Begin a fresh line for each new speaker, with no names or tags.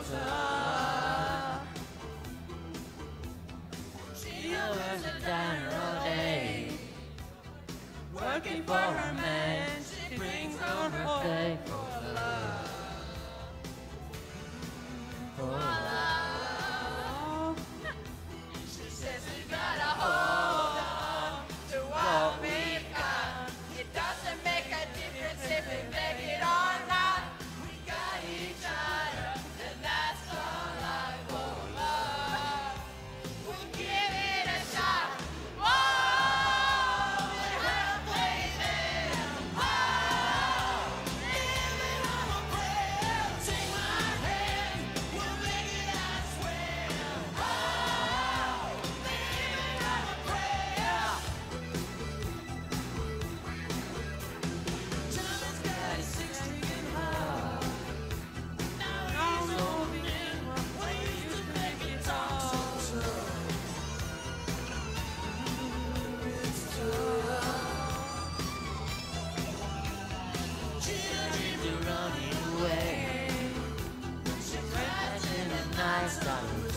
closer. She works a diner all day, working for her man. She brings home her day for love. For love. She says we gotta hold on to what we've got. It doesn't make a difference if we make it or not. We got each other, and that's all I for love. We'll give it a shot. Oh, with her baby. Oh, living on a prayer. Take my hand, we'll make it, I swear. Oh, living on a prayer. Johnny's got his 6-string heart. Now he's opening ways to make it all. It's tough. Children are running away. She cries in the night, starting